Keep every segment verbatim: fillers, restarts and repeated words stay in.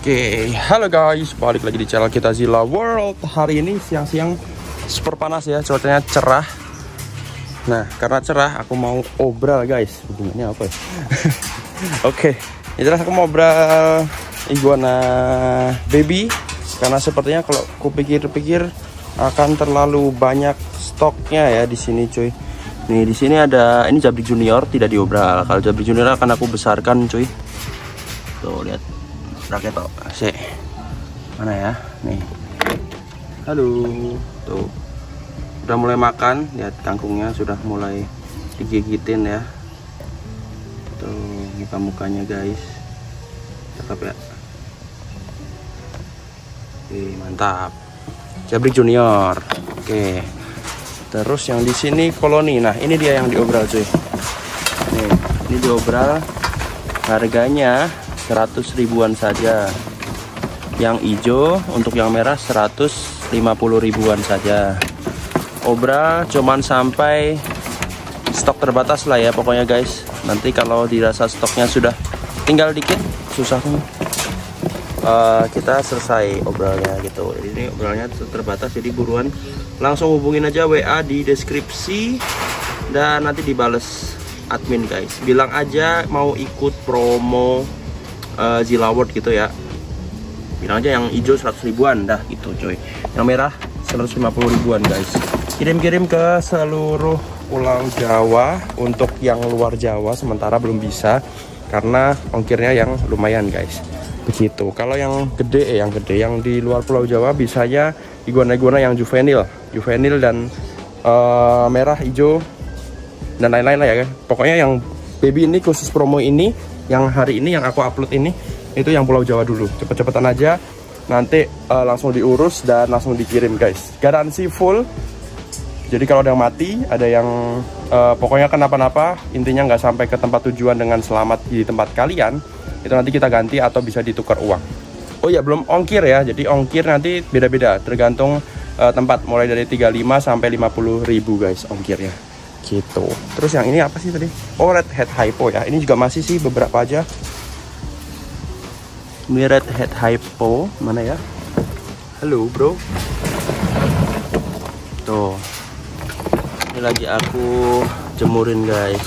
Oke, halo guys, balik lagi di channel kita Zilla World. Hari ini siang-siang super panas ya, cuacanya cerah. Nah, karena cerah aku mau obral guys. Hubungannya apa ya? Oke, ini jelas aku mau obral iguana baby. Karena sepertinya kalau aku pikir-pikir akan terlalu banyak stoknya ya di sini cuy. Nih di sini ada, ini Jabrik Junior tidak diobral. Kalau Jabrik Junior akan aku besarkan cuy. Tuh lihat. Rakyat toh, asik. Mana ya? Nih. Halo. Tuh. Udah mulai makan, lihat kangkungnya sudah mulai digigitin ya. Tuh, muka mukanya guys. Cakep ya. Oke, mantap. Jabrik Junior. Oke. Terus yang di sini koloni. Nah, ini dia yang diobral cuy. Nih, ini diobral. Harganya seratus ribuan saja. Yang hijau, untuk yang merah seratus lima puluh ribuan saja. Obral cuman sampai stok terbatas lah ya pokoknya guys. Nanti kalau dirasa stoknya sudah tinggal dikit, susah uh, kita selesai obralnya gitu. Ini obralnya terbatas, jadi buruan langsung hubungin aja W A di deskripsi dan nanti dibales admin guys. Bilang aja mau ikut promo Uh, Zilla World gitu ya. Bilang aja yang hijau seratus ribuan dah gitu coy. Yang merah seratus lima puluh ribuan guys. Kirim-kirim ke seluruh pulau Jawa. Untuk yang luar Jawa sementara belum bisa karena ongkirnya yang lumayan guys. Begitu. Kalau yang gede eh, yang gede yang di luar pulau Jawa bisanya iguana-iguana yang juvenil, juvenil dan uh, merah, hijau dan lain-lain lah ya. Pokoknya yang baby ini khusus promo ini, yang hari ini yang aku upload ini, itu yang pulau Jawa dulu. Cepet-cepetan aja, nanti uh, langsung diurus dan langsung dikirim guys. Garansi full. Jadi kalau ada yang mati, ada yang uh, pokoknya kenapa-napa, intinya nggak sampai ke tempat tujuan dengan selamat di tempat kalian, itu nanti kita ganti atau bisa ditukar uang. Oh ya, belum ongkir ya. Jadi ongkir nanti beda-beda, tergantung uh, tempat, mulai dari tiga puluh lima sampai lima puluh ribu guys ongkirnya. Gitu. Terus yang ini apa sih tadi? Oh, red head hypo ya. Ini juga masih sih beberapa aja. Ini red head hypo mana ya? Halo bro. Tuh. Ini lagi aku jemurin guys.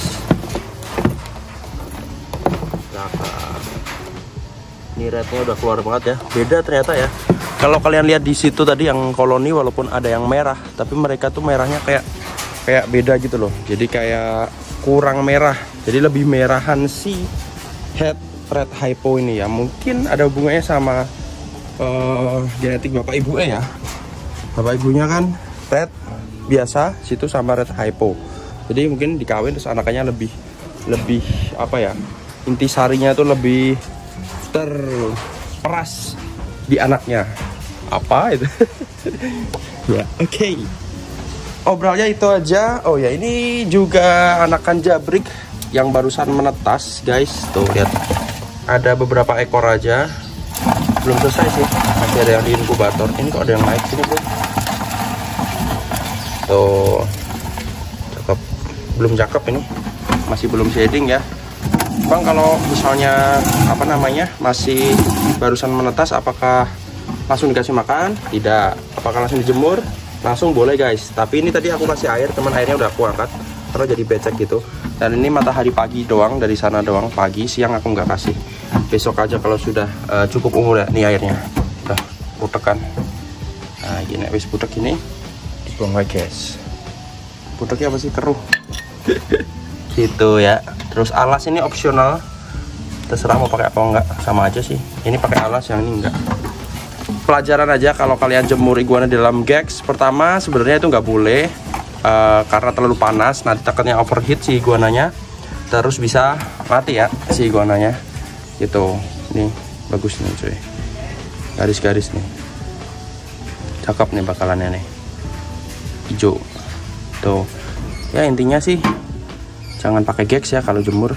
Cakep. Ini rednya udah keluar banget ya. Beda ternyata ya. Kalau kalian lihat di situ tadi yang koloni, walaupun ada yang merah, tapi mereka tuh merahnya kayak kayak beda gitu loh. Jadi kayak kurang merah, jadi lebih merahan si head red hypo ini ya. Mungkin ada hubungannya sama uh, genetik bapak ibu ya. Bapak ibunya kan red biasa, situ sama red hypo. Jadi mungkin dikawin terus anaknya lebih lebih apa ya, intisarinya tuh lebih terperas di anaknya. Apa itu? Ya, oke. Okay. Obralnya itu aja. Oh ya, ini juga anakan Jabrik yang barusan menetas guys. Tuh lihat, ada beberapa ekor aja, belum selesai sih, masih ada yang di inkubator. Ini kok ada yang naik sini bro. Tuh cakep, belum cakep ini, masih belum shading ya bang. Kalau misalnya apa namanya masih barusan menetas, apakah langsung dikasih makan? Tidak. Apakah langsung dijemur? Langsung boleh guys. Tapi ini tadi aku kasih air, teman airnya udah aku angkat karena jadi becek gitu. Dan ini matahari pagi doang, dari sana doang pagi, siang aku nggak kasih. Besok aja kalau sudah uh, cukup umur ya. Nih airnya udah putekan. Nah gini wis putek ini dibuang lagi guys. Puteknya apa sih? Keruh. Gitu ya. Terus alas ini opsional, terserah mau pakai apa enggak, sama aja sih. Ini pakai alas, yang ini enggak. Pelajaran aja kalau kalian jemur iguana di dalam gex. Pertama sebenarnya itu nggak boleh uh, karena terlalu panas, nanti takutnya overheat si iguananya, terus bisa mati ya si iguananya gitu. Nih bagus nih cuy, garis-garis nih, cakep nih bakalannya nih, hijau tuh ya. Intinya sih jangan pakai gex ya kalau jemur.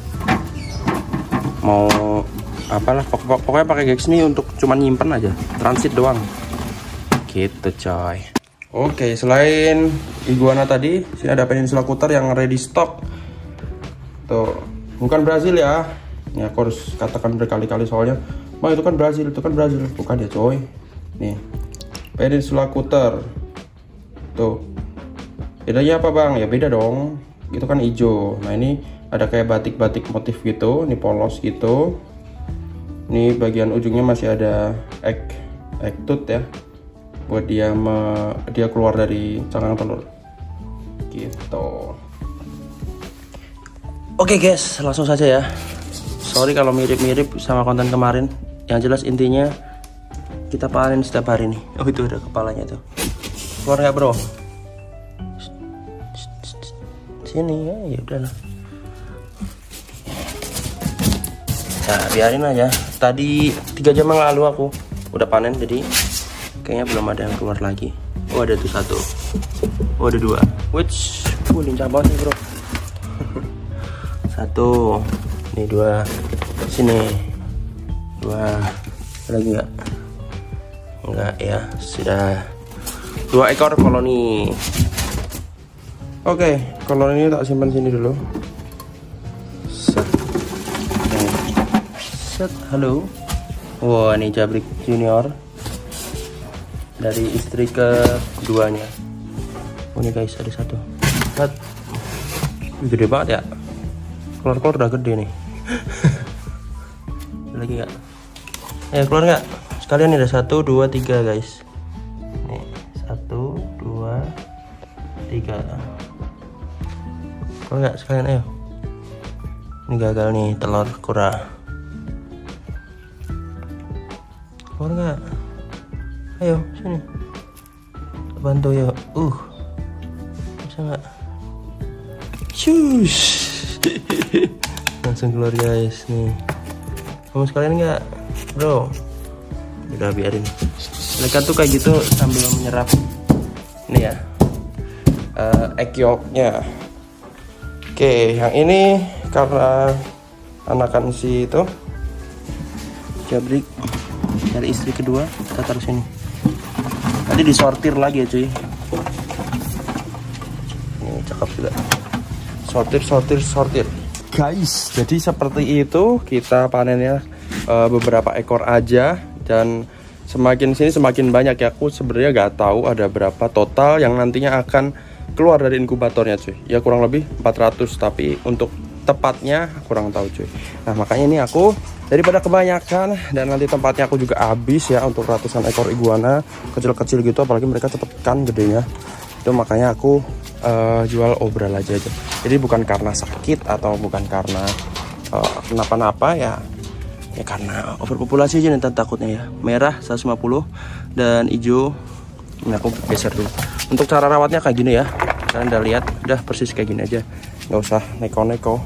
Mau apalah pokok pokoknya pakai gex nih untuk cuman nyimpen aja, transit doang gitu coy. Oke, selain iguana tadi, sini ada Peninsula Cutter yang ready stock tuh. Bukan Brazil ya, ini aku harus katakan berkali-kali soalnya Bang itu kan Brazil, itu kan Brazil, bukan ya coy. Nih, Peninsula Cutter. Tuh. Bedanya apa bang? Ya beda dong. Itu kan hijau. Nah ini ada kayak batik-batik motif gitu. Ini polos gitu. Ini bagian ujungnya masih ada egg, egg tooth ya. Buat dia me, dia keluar dari cangkang telur. Gitu. Oke guys, langsung saja ya. Sorry kalau mirip-mirip sama konten kemarin. Yang jelas intinya kita panen setiap hari nih. Oh itu ada kepalanya tuh. Keluar nggak bro? Sini ya, ya udahlah. Nah biarin aja. Tadi tiga jam yang lalu aku udah panen, jadi kayaknya belum ada yang keluar lagi. Oh ada tuh satu. Oh ada dua. Which, uh, lincah banget nih bro. Satu, ini dua, sini dua, lagi nggak? Enggak ya, sudah dua ekor koloni. Oke, koloni ini tak simpan sini dulu. Set, set, halo. Wah, ini Jabrik Junior dari istri keduanya. Oh ini guys, ada satu. Set, gede banget ya. Keluar-keluar udah gede nih. Lagi nggak? Eh keluar nggak? Sekalian nih ada satu, dua, tiga guys. Nih satu, dua, tiga. Keluar nggak sekalian? Ayo. Ini gagal nih telur kura. Keluar nggak? Ayo sini. Bantu yuk. Uh, bisa nggak? Shush. Langsung keluar guys nih. Kamu sekalian nggak bro? Udah biarin. Mereka tuh kayak gitu sambil menyerap ini ya, uh, egg yolknya. Oke, yang ini karena anakan si itu Jabrik dari istri kedua, kita taruh sini. Tadi disortir lagi ya cuy. Ini cakep juga. Sortir, sortir, sortir. Guys, jadi seperti itu kita panennya uh, beberapa ekor aja, dan semakin sini semakin banyak ya. Aku sebenarnya nggak tahu ada berapa total yang nantinya akan keluar dari inkubatornya cuy. Ya kurang lebih empat ratus, tapi untuk tepatnya kurang tahu cuy. Nah makanya ini aku daripada kebanyakan dan nanti tempatnya aku juga habis ya untuk ratusan ekor iguana kecil-kecil gitu, apalagi mereka cepet kan gedenya. Itu makanya aku uh, jual obral aja aja. Jadi bukan karena sakit atau bukan karena uh, kenapa-napa ya, ya karena overpopulasi aja nanti takutnya ya. Merah seratus lima puluh dan hijau. Ini aku geser dulu. Untuk cara rawatnya kayak gini ya. Kalian udah lihat, udah persis kayak gini aja. Nggak usah neko-neko.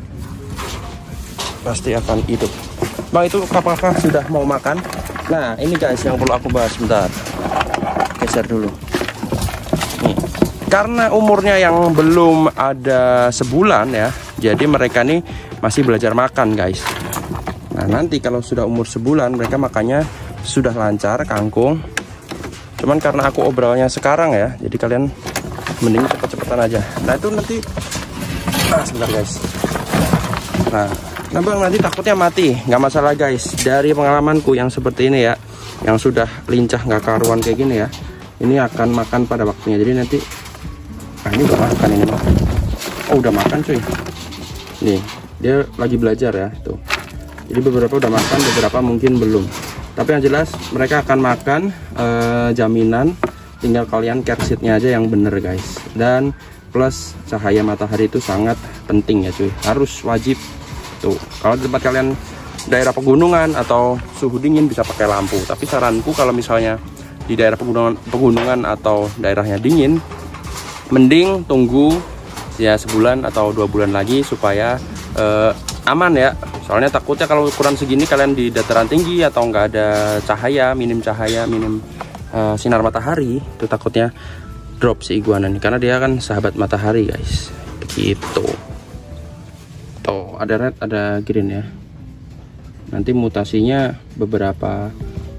Pasti akan hidup. Bang itu apakah sudah mau makan? Nah ini guys yang perlu aku bahas bentar. Geser dulu. Nih. Karena umurnya yang belum ada sebulan ya, jadi mereka nih masih belajar makan guys. Nah nanti kalau sudah umur sebulan mereka makannya sudah lancar kangkung. Cuman karena aku obrolnya sekarang ya, jadi kalian mending cepet-cepetan aja. Nah itu nanti, nah sebentar guys. Nah, nah bang nanti takutnya mati, nggak masalah guys. Dari pengalamanku yang seperti ini ya, yang sudah lincah nggak karuan kayak gini ya, ini akan makan pada waktunya. Jadi nanti nah ini udah makan ini. Oh udah makan cuy. Nih dia lagi belajar ya tuh. Jadi beberapa udah makan, beberapa mungkin belum. Tapi yang jelas mereka akan makan, eh, jaminan. Tinggal kalian care sheetnya aja yang bener guys. Dan plus cahaya matahari itu sangat penting ya cuy. Harus wajib tuh. Kalau di tempat kalian daerah pegunungan atau suhu dingin bisa pakai lampu. Tapi saranku kalau misalnya di daerah pegunungan, pegunungan atau daerahnya dingin, mending tunggu ya sebulan atau dua bulan lagi supaya eh, aman ya. Soalnya takutnya kalau ukuran segini kalian di dataran tinggi atau nggak ada cahaya, minim cahaya, minim uh, sinar matahari, itu takutnya drop si iguana nih, karena dia kan sahabat matahari guys. Begitu. Tuh ada red, ada green ya. Nanti mutasinya beberapa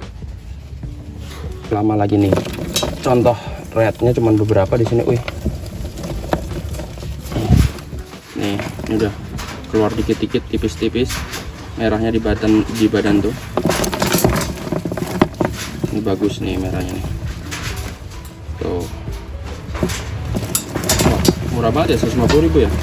lama lagi nih. Contoh rednya cuman beberapa di sini. Wih. Nih, ini udah keluar dikit-dikit tipis-tipis merahnya di badan di badan tuh. bagus nih merahnya nih. Tuh. Wah, murah banget ya, seratus lima puluh ribu ya.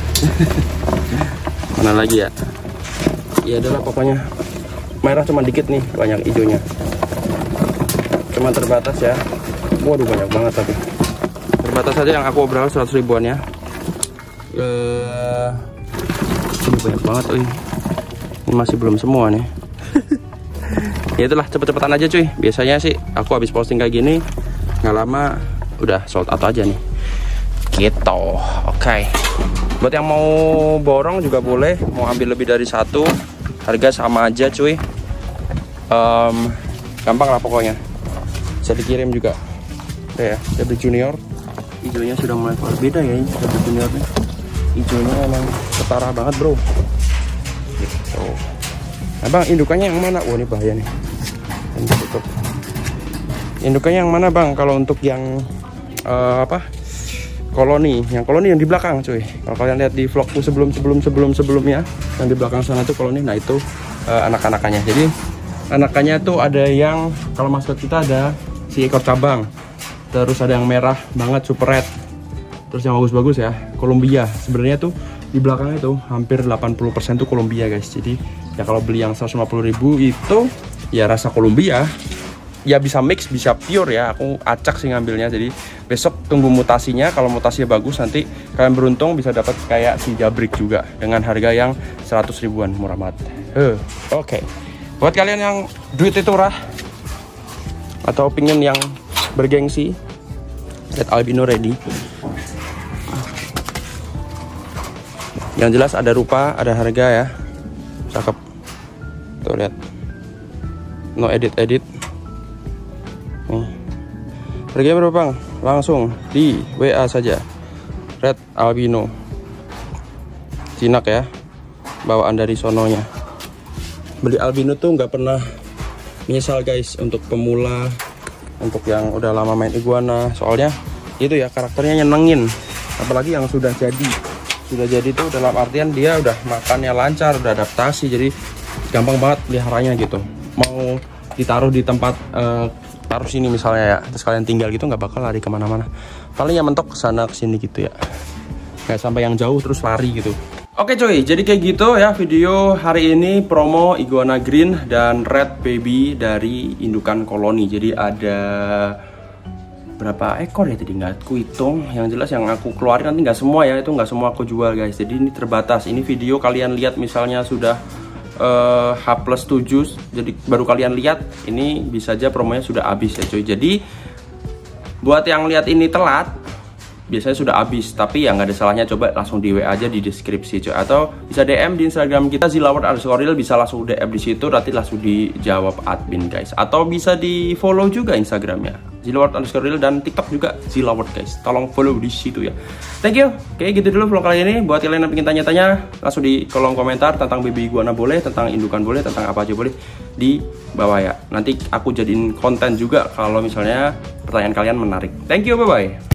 Mana lagi ya? Ya adalah pokoknya merah cuma dikit nih, banyak hijaunya. Cuma terbatas ya. Waduh, banyak banget tapi. Terbatas saja yang aku obral seratus ribuan ya. Eh, ini banyak banget, oh ini. Ini masih belum semua nih. Ya itulah, cepet-cepetan aja cuy. Biasanya sih aku habis posting kayak gini nggak lama udah sold out aja nih. Gitu. Oke. Okay. Buat yang mau borong juga boleh, mau ambil lebih dari satu, harga sama aja cuy. Um, gampang lah pokoknya. Bisa dikirim juga. Udah ya, Jabrik Junior. Hijaunya sudah mulai keluar, beda ya ini Jabrik Junior nih. Hijaunya emang ketara banget bro. Gitu. Nah bang, indukannya yang mana? Wah ini bahaya nih. Tutup. Indukannya yang mana bang? Kalau untuk yang uh, apa? Koloni, yang koloni yang di belakang cuy. Kalau kalian lihat di vlogku sebelum sebelum sebelum sebelumnya, yang di belakang sana tuh koloni. Nah itu uh, anak-anakannya. Jadi anakannya tuh ada yang, kalau maskot kita ada si ekor cabang, terus ada yang merah banget super red, terus yang bagus-bagus ya Columbia. Sebenarnya tuh di belakangnya tuh hampir delapan puluh persen tuh Columbia guys. Jadi ya kalau beli yang seratus lima puluh ribu itu ya rasa Columbia. Ya bisa mix, bisa pure ya. Aku acak sih ngambilnya. Jadi besok tunggu mutasinya. Kalau mutasinya bagus nanti kalian beruntung bisa dapat kayak si Jabrik juga dengan harga yang seratus ribuan, murah banget. Uh, Oke. Okay. Buat kalian yang duit itu murah atau pingin yang bergengsi, Red Albino ready. Yang jelas ada rupa, ada harga ya. Cakep. Tuh lihat. No edit-edit. Nih. Harganya berapa bang? Langsung di W A saja. Red Albino. Jinak ya. Bawaan dari sononya. Beli albino tuh nggak pernah menyesal guys. Untuk pemula, untuk yang udah lama main iguana. Soalnya itu ya karakternya nyenengin. Apalagi yang sudah jadi. Sudah jadi tuh dalam artian dia udah makannya lancar, udah adaptasi. Jadi gampang banget peliharanya gitu. Mau ditaruh di tempat uh, taruh sini misalnya ya, terus kalian tinggal gitu nggak bakal lari kemana-mana. Paling yang mentok kesana kesini gitu ya, nggak sampai yang jauh terus lari gitu. Oke cuy, jadi kayak gitu ya video hari ini promo iguana green dan red baby dari indukan koloni. Jadi ada berapa ekor ya tadi nggak aku hitung. Yang jelas yang aku keluarin nanti nggak semua ya, itu nggak semua aku jual guys. Jadi ini terbatas. Ini video kalian lihat misalnya sudah Uh, H plus tujuh, jadi baru kalian lihat ini bisa aja promonya sudah habis ya cuy. Jadi buat yang lihat ini telat biasanya sudah habis, tapi ya nggak ada salahnya coba langsung di W A aja di deskripsi cuy, atau bisa D M di Instagram kita Zilaward underscore real, bisa langsung D M di situ nanti langsung dijawab admin guys, atau bisa di follow juga Instagramnya Zilaward underscore real dan TikTok juga Zilaward guys, tolong follow di situ ya. Thank you. Oke gitu dulu vlog kali ini. Buat kalian yang ingin tanya-tanya langsung di kolom komentar tentang baby iguana boleh, tentang indukan boleh, tentang apa aja boleh di bawah ya. Nanti aku jadiin konten juga kalau misalnya pertanyaan kalian menarik. Thank you, bye bye.